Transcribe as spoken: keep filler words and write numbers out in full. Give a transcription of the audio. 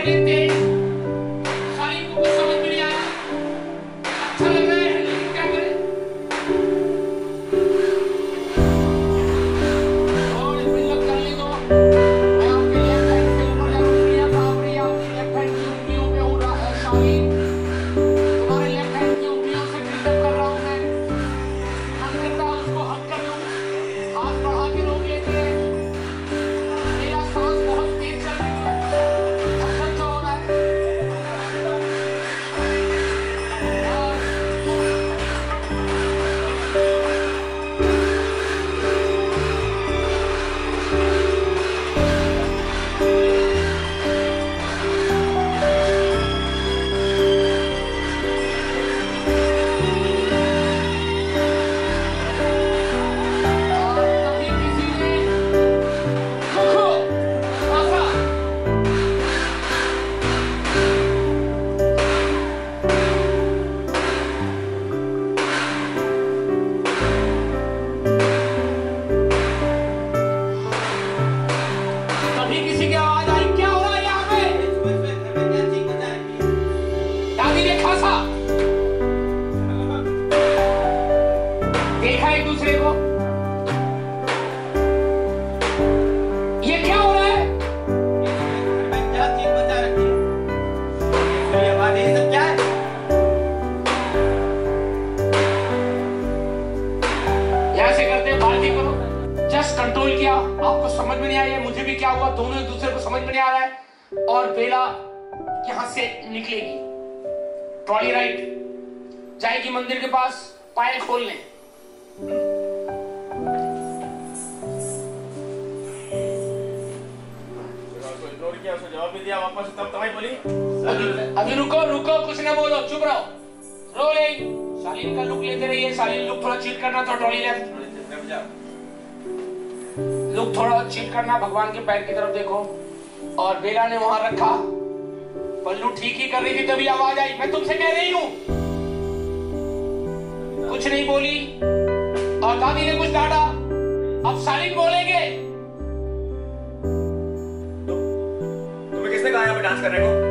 Second थे, शालीन को कुछ समझ में नहीं आया, अच्छा लग रहा है लेकिन क्या करें? और बिल्कुल कर ली तो मैं आपके लेफ्ट हैंड से ऊपर जा उंगलियां कांप रही है, आपकी लेफ्ट हैंड की उंगलियों पे उड़ रहा है शालीन, तुम्हारे लेफ्ट हैंड की उंगलियों से डिस्टर्ब कर रहा हूं मैं, मन करता है उसको हक कर लूं, हाथ बढ़ा के रोक लेते हैं, मेरा सांस बहुत तेज चल रही है, धड़कन जो हो रहा है, कभी किसी ने रुको, आशा, कभी किसी की आवाज आई, क्या हो रहा है यहाँ पे? दादी ने खासा देखा एक दूसरे को, ये क्या हो रहा है? यहाँ से करते हैं, बाल्टी करो, जस्ट कंट्रोल किया, आपको समझ में नहीं आया मुझे भी क्या हुआ, दोनों एक दूसरे को समझ में नहीं आ रहा है, और बेला यहाँ से निकलेगी, ट्रॉली राइट जाएगी मंदिर के पास, पायल खोलने, जवाब भी दिया वापस, तब तुम्हारी बोली अभी अभी रुको रुको, कुछ ना बोलो, चुप रहो, रो नहीं, शालीन का लुक लेते रहिए, शालीन लुक थोड़ा चीट करना, तो ट्रॉली लेफ्ट, लुक थोड़ा चीट करना, भगवान के पैर की तरफ देखो, और बेला ने वहां रखा, पल्लू ठीक ही कर रही थी तभी आवाज आई, मैं तुमसे कह रही हूं, कुछ नहीं बोली, और दादी ने कुछ डांटा, अब शालीन बोलेंगे, तुम्हें किसने कहा यहाँ पे डांस करने को?